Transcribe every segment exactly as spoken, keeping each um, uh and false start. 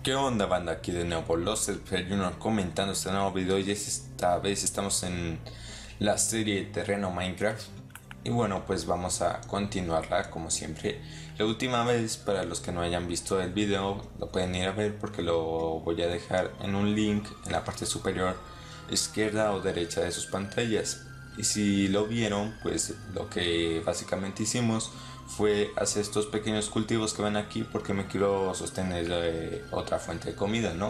¿Qué onda, banda? Aquí de nuevo los Junior comentando este nuevo video, y esta vez estamos en la serie Terreno Minecraft. Y bueno, pues vamos a continuarla como siempre. La última vez, para los que no hayan visto el video, lo pueden ir a ver porque lo voy a dejar en un link en la parte superior izquierda o derecha de sus pantallas. Y si lo vieron, pues lo que básicamente hicimos fue hacer estos pequeños cultivos que ven aquí porque me quiero sostener eh, otra fuente de comida, ¿no?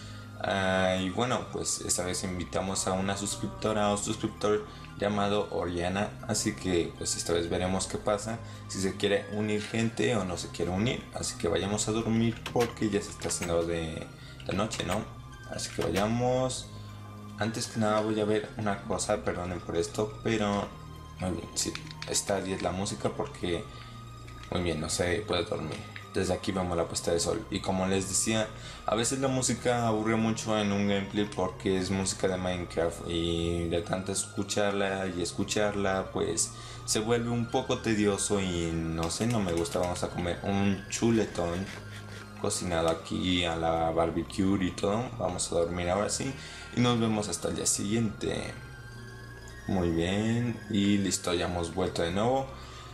Uh, y bueno, pues esta vez invitamos a una suscriptora o suscriptor llamado Oriana, así que pues esta vez veremos qué pasa, si se quiere unir gente o no se quiere unir. Así que vayamos a dormir porque ya se está haciendo de, de noche, ¿no? Así que vayamos. Antes que nada voy a ver una cosa, perdonen por esto, pero muy bien, sí, está diez la música porque muy bien, no se puede dormir. Desde aquí vemos la puesta de sol. Y como les decía, a veces la música aburre mucho en un gameplay porque es música de Minecraft, y de tanto escucharla y escucharla pues se vuelve un poco tedioso y no sé, no me gusta. Vamos a comer un chuletón cocinado aquí a la barbecue y todo. Vamos a dormir ahora sí y nos vemos hasta el día siguiente. Muy bien, y listo, ya hemos vuelto de nuevo.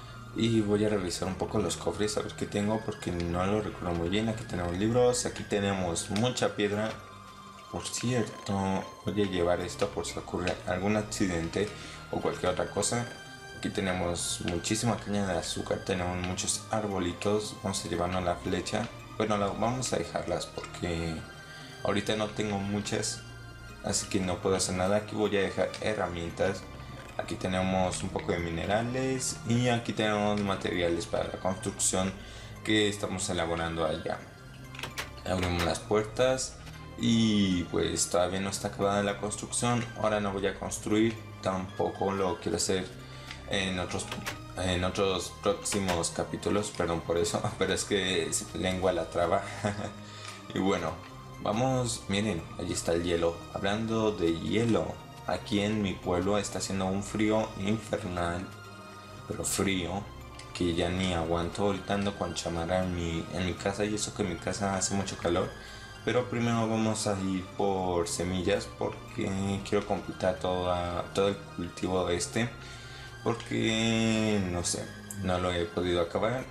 Y voy a revisar un poco los cofres a ver qué tengo porque no lo recuerdo muy bien. Aquí tenemos libros, aquí tenemos mucha piedra. Por cierto, voy a llevar esto por si ocurre algún accidente o cualquier otra cosa. Aquí tenemos muchísima caña de azúcar, tenemos muchos arbolitos. Vamos a llevarnos la flecha. Bueno, la, vamos a dejarlas porque ahorita no tengo muchas, así que no puedo hacer nada. Aquí voy a dejar herramientas. Aquí tenemos un poco de minerales y aquí tenemos materiales para la construcción que estamos elaborando allá. Abrimos las puertas y pues todavía no está acabada la construcción. Ahora no voy a construir, tampoco lo quiero hacer en otros en otros próximos capítulos, perdón por eso, pero es que lengua la traba. Y bueno, vamos, miren, allí está el hielo. Hablando de hielo, aquí en mi pueblo está haciendo un frío infernal, pero frío que ya ni aguanto. Ahorita ando con chamarra en mi, en mi casa, y eso que en mi casa hace mucho calor. Pero primero vamos a ir por semillas porque quiero completar toda, todo el cultivo de este, porque no sé, no lo he podido acabar.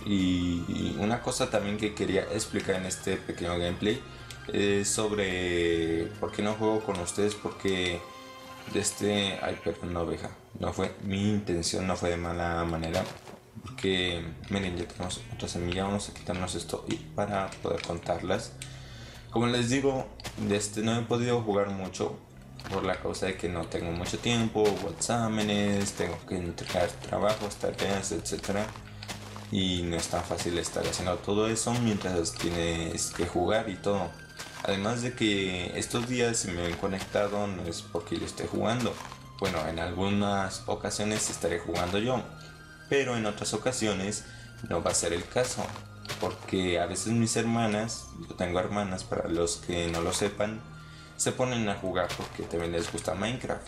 Y una cosa también que quería explicar en este pequeño gameplay es sobre por qué no juego con ustedes, porque de este, ay, perdón, no, oveja, no fue mi intención, no fue de mala manera, porque miren, ya tenemos otra semilla. Vamos a quitarnos esto y para poder contarlas. Como les digo, de este no he podido jugar mucho por la causa de que no tengo mucho tiempo, o exámenes, tengo que entregar trabajos, tareas, etcétera, y no es tan fácil estar haciendo todo eso mientras tienes que jugar y todo. Además de que estos días, si me ven conectado, no es porque yo esté jugando. Bueno, en algunas ocasiones estaré jugando yo, pero en otras ocasiones no va a ser el caso, porque a veces mis hermanas, yo tengo hermanas para los que no lo sepan, se ponen a jugar porque también les gusta Minecraft.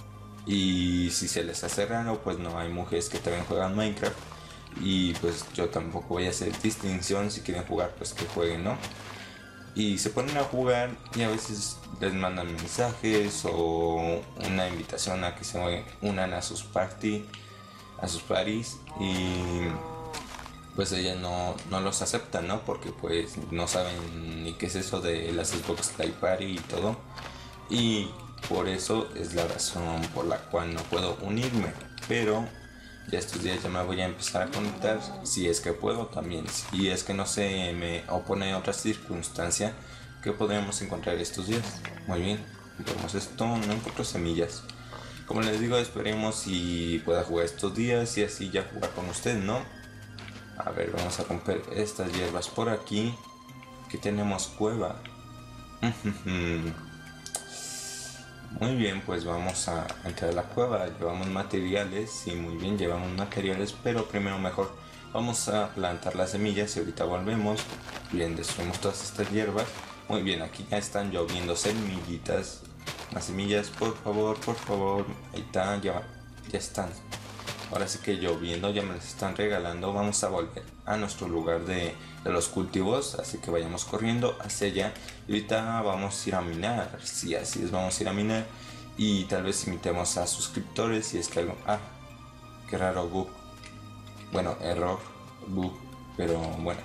Y si se les hace raro, pues no, hay mujeres que también juegan Minecraft, y pues yo tampoco voy a hacer distinción. Si quieren jugar, pues que jueguen, ¿no? Y se ponen a jugar y a veces les mandan mensajes o una invitación a que se unan a sus party, a sus parties, y pues ellas no, no los aceptan, ¿no? Porque pues no saben ni qué es eso de las Xbox Live Party y todo, y por eso es la razón por la cual no puedo unirme. Pero ya estos días ya me voy a empezar a conectar, si es que puedo también. Si es que no se me opone otra circunstancia que podríamos encontrar estos días. Muy bien, vemos esto, no encuentro semillas. Como les digo, esperemos si pueda jugar estos días y así ya jugar con ustedes, ¿no? A ver, vamos a romper estas hierbas por aquí. Aquí tenemos cueva. Muy bien, pues vamos a entrar a la cueva. Llevamos materiales, sí, muy bien, llevamos materiales, pero primero mejor vamos a plantar las semillas y ahorita volvemos. Bien, destruimos todas estas hierbas. Muy bien, aquí ya están lloviendo semillitas. Las semillas, por favor, por favor. Ahí está, ya, ya están. ahora sí que lloviendo, ya me las están regalando. Vamos a volver a nuestro lugar de, de los cultivos, así que vayamos corriendo hacia allá. Y ahorita vamos a ir a minar, sí, así es, vamos a ir a minar. Y tal vez invitemos a suscriptores si es que algo... Ah, qué raro bug. Bueno, error, bug, pero bueno.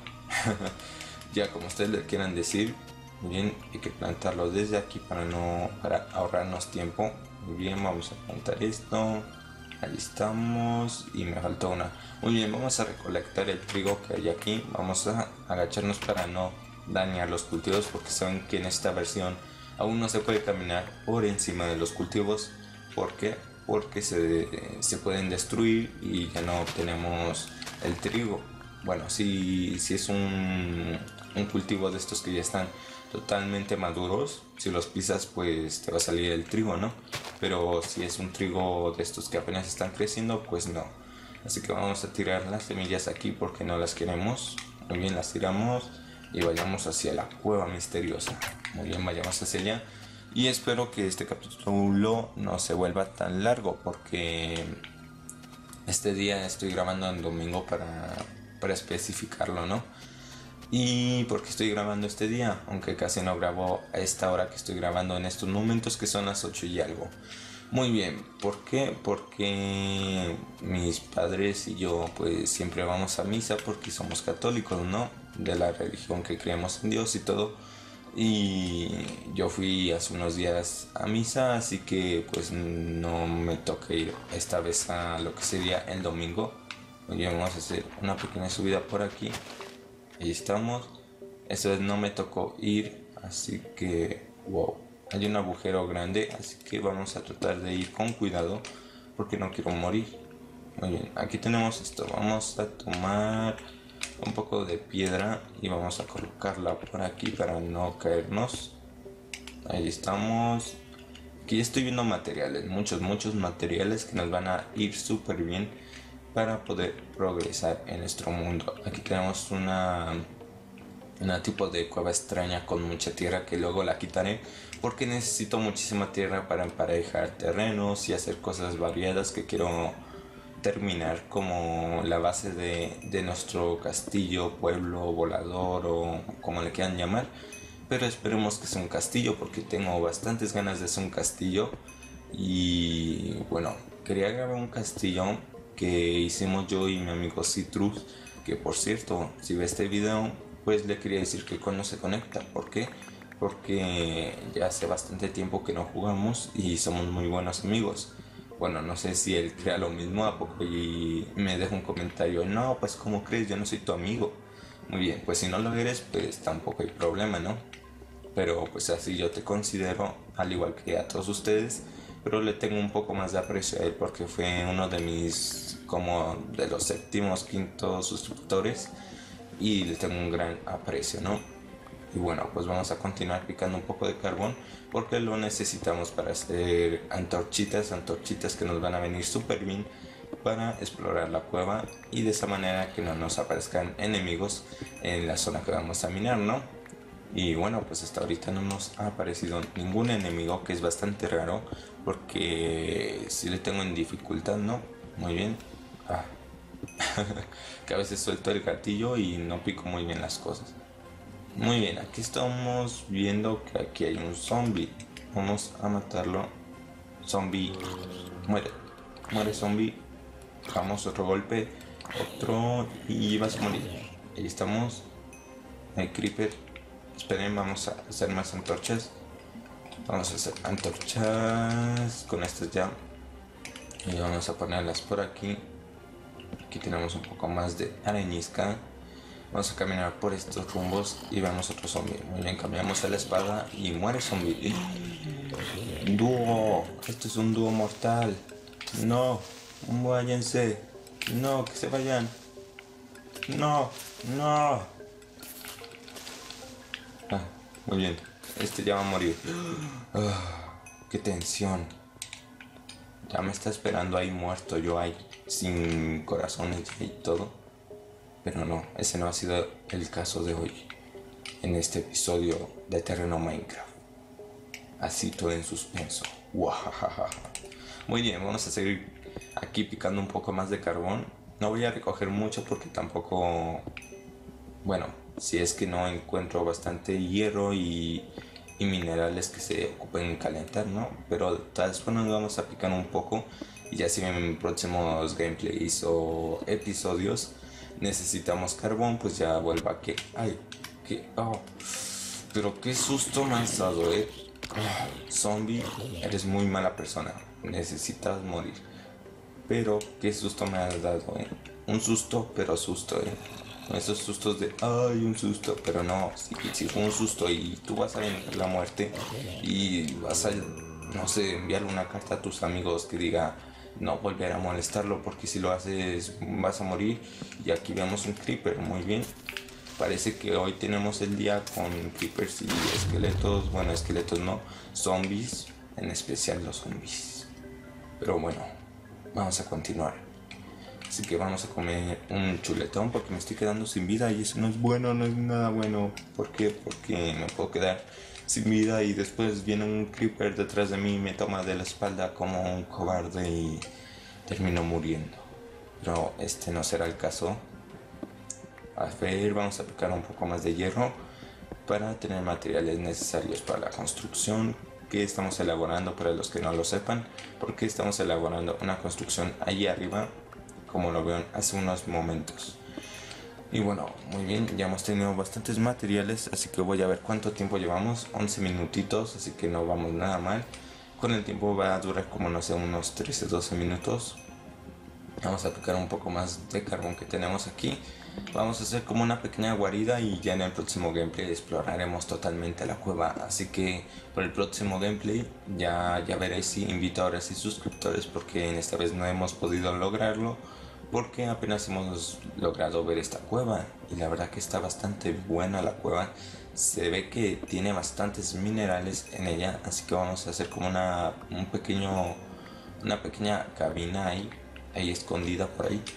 Ya como ustedes le quieran decir. Muy bien, hay que plantarlo desde aquí para no para ahorrarnos tiempo. Muy bien, vamos a plantar esto. Ahí estamos. Y me faltó una. Muy bien, vamos a recolectar el trigo que hay aquí. Vamos a agacharnos para no dañar los cultivos, porque saben que en esta versión aún no se puede caminar por encima de los cultivos. ¿Por qué? Porque se, se pueden destruir y ya no obtenemos el trigo. Bueno, si, si es un, un cultivo de estos que ya están totalmente maduros, si los pisas pues te va a salir el trigo, ¿no? Pero si es un trigo de estos que apenas están creciendo, pues no. Así que vamos a tirar las semillas aquí porque no las queremos. Muy bien, las tiramos y vayamos hacia la cueva misteriosa. Muy bien, vayamos hacia allá. Y espero que este capítulo no se vuelva tan largo, porque este día estoy grabando en domingo para, para especificarlo, ¿no? Y porque estoy grabando este día, aunque casi no grabo a esta hora que estoy grabando en estos momentos, que son las ocho y algo. Muy bien, ¿por qué? Porque mis padres y yo pues siempre vamos a misa porque somos católicos, ¿no? De la religión que creemos en Dios y todo. Y yo fui hace unos días a misa, así que pues no me toca ir esta vez a lo que sería el domingo. Hoy vamos a hacer una pequeña subida por aquí. Ahí estamos. Esta vez no me tocó ir, así que wow, hay un agujero grande, así que vamos a tratar de ir con cuidado porque no quiero morir. Muy bien, aquí tenemos esto. Vamos a tomar un poco de piedra y vamos a colocarla por aquí para no caernos. Ahí estamos. Aquí estoy viendo materiales, muchos, muchos materiales que nos van a ir súper bien para poder progresar en nuestro mundo. Aquí tenemos una, una tipo de cueva extraña con mucha tierra que luego la quitaré porque necesito muchísima tierra para emparejar terrenos y hacer cosas variadas que quiero terminar, como la base de, de nuestro castillo, pueblo, volador o como le quieran llamar. Pero esperemos que sea un castillo porque tengo bastantes ganas de hacer un castillo. Y bueno, quería grabar un castillo que hicimos yo y mi amigo Citrus, que por cierto, si ve este video pues le quería decir que cuando se conecta. ¿Por qué? Porque ya hace bastante tiempo que no jugamos y somos muy buenos amigos. Bueno, no sé si él crea lo mismo a poco y me deja un comentario. No, pues ¿cómo crees? Yo no soy tu amigo. Muy bien, pues si no lo eres, pues tampoco hay problema, ¿no? Pero pues así yo te considero, al igual que a todos ustedes. Pero le tengo un poco más de aprecio a él porque fue uno de mis, como de los séptimos, quintos suscriptores. Y le tengo un gran aprecio, ¿no? Y bueno, pues vamos a continuar picando un poco de carbón porque lo necesitamos para hacer antorchitas, antorchitas que nos van a venir súper bien para explorar la cueva y de esa manera que no nos aparezcan enemigos en la zona que vamos a minar, ¿no? Y bueno, pues hasta ahorita no nos ha aparecido ningún enemigo, que es bastante raro porque si le tengo en dificultad, ¿no? Muy bien. Ah. Que a veces suelto el gatillo y no pico muy bien las cosas. Muy bien, aquí estamos viendo que aquí hay un zombie. Vamos a matarlo. Zombie, muere. Muere zombie. Vamos, otro golpe. Otro y vas a morir. Ahí estamos. Hay creeper. Esperen, vamos a hacer más antorchas. Vamos a hacer antorchas con estas ya. Y vamos a ponerlas por aquí. Aquí tenemos un poco más de arenisca. Vamos a caminar por estos rumbos y vemos otro zombie. Muy bien, cambiamos a la espada y muere zombie. Dúo, esto es un dúo mortal. No, váyanse. No, que se vayan. No, no. Ah, muy bien, este ya va a morir. Ah, qué tensión. Ya me está esperando ahí muerto, yo ahí, sin corazones y todo. Pero no, ese no ha sido el caso de hoy, en este episodio de Terreno Minecraft. Así todo en suspenso. Muy bien, vamos a seguir aquí picando un poco más de carbón. No voy a recoger mucho porque tampoco, bueno, si es que no encuentro bastante hierro y, y minerales que se ocupen calentar, ¿no? Pero tal vez bueno, vamos a picar un poco y ya si en próximos gameplays o episodios necesitamos carbón, pues ya vuelva a que, ay, que, oh, pero qué susto me has dado, eh. Oh, zombie, eres muy mala persona, necesitas morir. Pero qué susto me has dado, eh. Un susto, pero susto, eh. Esos sustos de, ay, un susto, pero no, si, si fue un susto y tú vas a venir la muerte y vas a, no sé, enviarle una carta a tus amigos que diga, no volver a molestarlo porque si lo haces vas a morir. Y aquí vemos un creeper, muy bien. Parece que hoy tenemos el día con creepers y esqueletos, bueno, esqueletos no, zombies, en especial los zombies. Pero bueno, vamos a continuar. Así que vamos a comer un chuletón porque me estoy quedando sin vida y eso no es bueno, no es nada bueno. ¿Por qué? Porque me puedo quedar sin vida y después viene un creeper detrás de mí y me toma de la espalda como un cobarde y termino muriendo. Pero este no será el caso. A ver, vamos a picar un poco más de hierro para tener materiales necesarios para la construcción que estamos elaborando. Para los que no lo sepan, porque estamos elaborando una construcción allí arriba, como lo vieron hace unos momentos. Y bueno, muy bien, ya hemos tenido bastantes materiales, así que voy a ver cuánto tiempo llevamos. Once minutitos, así que no vamos nada mal. Con el tiempo va a durar como no sé, unos trece doce minutos. Vamos a picar un poco más de carbón que tenemos aquí. Vamos a hacer como una pequeña guarida y ya en el próximo gameplay exploraremos totalmente la cueva. Así que por el próximo gameplay ya, ya veréis si invito ahora sí suscriptores, porque en esta vez no hemos podido lograrlo porque apenas hemos logrado ver esta cueva y la verdad que está bastante buena la cueva. Se ve que tiene bastantes minerales en ella, así que vamos a hacer como una, un pequeño, una pequeña cabina ahí, ahí escondida por ahí.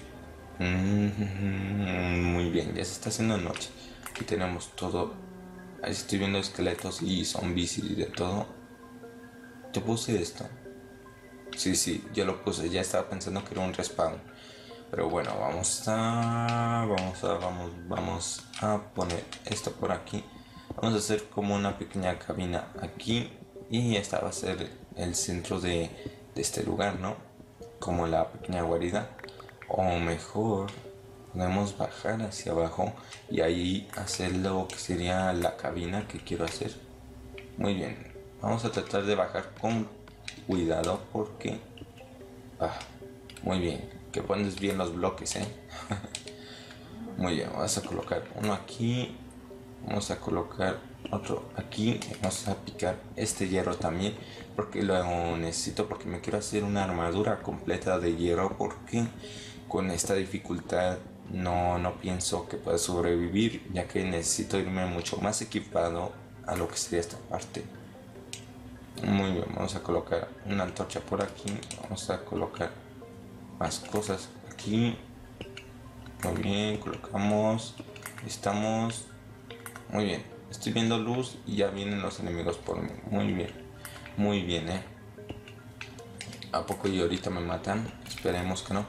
Mm, muy bien, ya se está haciendo noche. Aquí tenemos todo. Ahí estoy viendo esqueletos y zombies y de todo. ¿Te puse esto? Sí, sí, yo lo puse. Ya estaba pensando que era un respawn. Pero bueno, vamos a, vamos a, vamos, vamos a poner esto por aquí. Vamos a hacer como una pequeña cabina aquí y esta va a ser el centro de, de este lugar, ¿no? Como la pequeña guarida. O mejor, podemos bajar hacia abajo y ahí hacer lo que sería la cabina que quiero hacer. Muy bien, vamos a tratar de bajar con cuidado porque, ah, muy bien. Que pones bien los bloques, eh. Muy bien, vamos a colocar uno aquí. Vamos a colocar otro aquí. Vamos a picar este hierro también porque lo necesito, porque me quiero hacer una armadura completa de hierro, porque con esta dificultad no, no pienso que pueda sobrevivir, ya que necesito irme mucho más equipado a lo que sería esta parte. Muy bien, vamos a colocar una antorcha por aquí. Vamos a colocar más cosas aquí. Muy bien, colocamos. Estamos. Muy bien. Estoy viendo luz y ya vienen los enemigos por mí. Muy bien. Muy bien, eh. ¿A poco y ahorita me matan? Esperemos que no.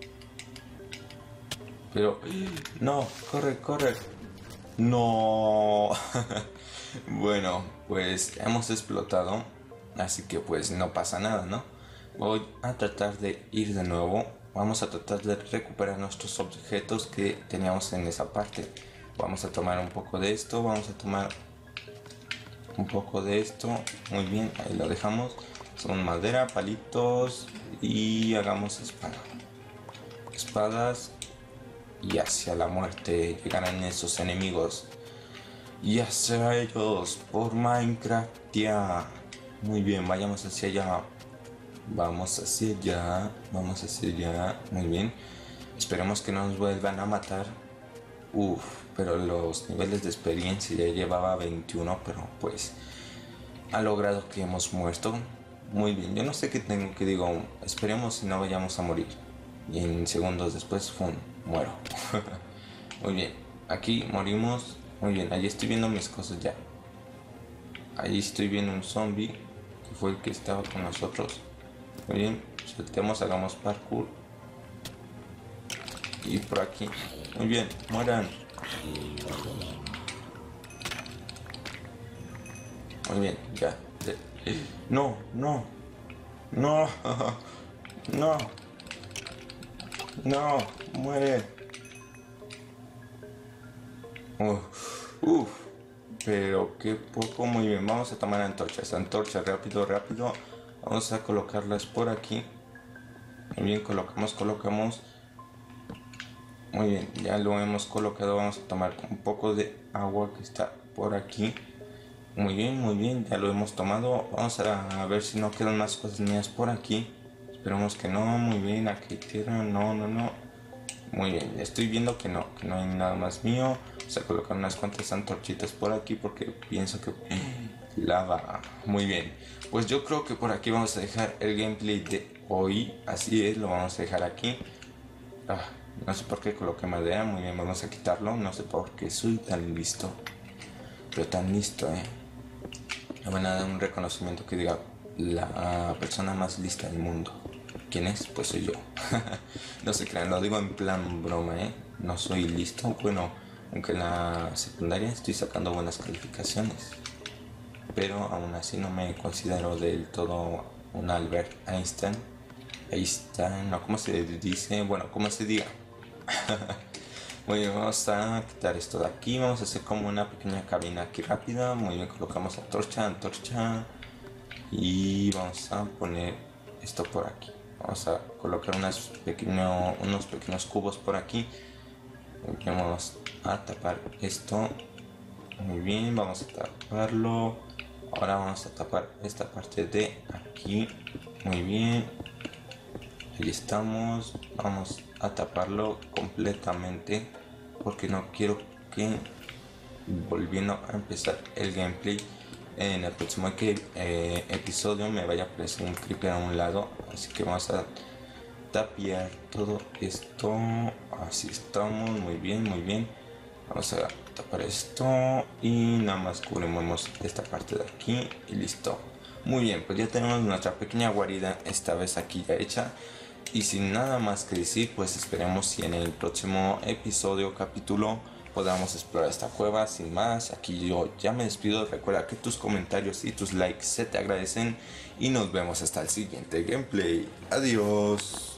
Pero. No, corre, corre. No. Bueno, pues hemos explotado. Así que pues no pasa nada, ¿no? Voy a tratar de ir de nuevo. Vamos a tratar de recuperar nuestros objetos que teníamos en esa parte. Vamos a tomar un poco de esto. Vamos a tomar un poco de esto. Muy bien, ahí lo dejamos. Son madera, palitos. Y hagamos espada. Espadas. Y hacia la muerte llegarán esos enemigos. Y hacia ellos por Minecraft ya. Muy bien, vayamos hacia allá. Vamos hacia allá, vamos hacia allá, muy bien. Esperemos que no nos vuelvan a matar. Uf, pero los niveles de experiencia ya llevaba veintiuno, pero pues ha logrado que hemos muerto. Muy bien, yo no sé qué tengo que digo, esperemos si no vayamos a morir. Y en segundos después, ¡fum!, muero. Muy bien, aquí morimos. Muy bien, allí estoy viendo mis cosas ya. Allí estoy viendo un zombie, que fue el que estaba con nosotros. Muy bien, saltemos, hagamos parkour. Y por aquí. Muy bien, mueran. Muy bien, ya. No, no. No. No. No. Muere. Uf. Uf. Pero qué poco. Muy bien, vamos a tomar antorchas. Antorchas, rápido, rápido. Vamos a colocarlas por aquí. Muy bien, colocamos, colocamos. Muy bien, ya lo hemos colocado. Vamos a tomar un poco de agua que está por aquí. Muy bien, muy bien, ya lo hemos tomado. Vamos a ver si no quedan más cosas mías por aquí. Esperemos que no. Muy bien, aquí hay tierra. No, no, no. Muy bien, estoy viendo que no, que no hay nada más mío. Vamos a colocar unas cuantas antorchitas por aquí porque pienso que lava. Muy bien, pues yo creo que por aquí vamos a dejar el gameplay de hoy. Así es, lo vamos a dejar aquí. Ah, no sé por qué coloqué madera. Muy bien, vamos a quitarlo. No sé por qué soy tan listo, pero tan listo, eh. Me van a dar un reconocimiento que diga la persona más lista del mundo. ¿Quién es? Pues soy yo. No se crean, lo digo en plan broma, ¿eh? No soy listo. Bueno, aunque en la secundaria estoy sacando buenas calificaciones, pero aún así no me considero del todo un Albert Einstein. Einstein, no, ¿cómo se dice? Bueno, ¿cómo se diga? Muy bien, vamos a quitar esto de aquí. Vamos a hacer como una pequeña cabina aquí rápida. Muy bien, colocamos antorcha, antorcha. Y vamos a poner esto por aquí. Vamos a colocar unas pequeño, unos pequeños cubos por aquí. Muy bien, vamos a tapar esto. Muy bien, vamos a taparlo. Ahora vamos a tapar esta parte de aquí. Muy bien. Ahí estamos. Vamos a taparlo completamente porque no quiero que, volviendo a empezar el gameplay, en el próximo eh, episodio me vaya a aparecer un creeper a un lado. Así que vamos a tapiar todo esto. Así estamos. Muy bien, muy bien. Vamos a tapar esto y nada más cubrimos esta parte de aquí y listo. Muy bien, pues ya tenemos nuestra pequeña guarida esta vez aquí ya hecha. Y sin nada más que decir, pues esperemos si en el próximo episodio o capítulo podamos explorar esta cueva. Sin más, aquí yo ya me despido. Recuerda que tus comentarios y tus likes se te agradecen y nos vemos hasta el siguiente gameplay. Adiós.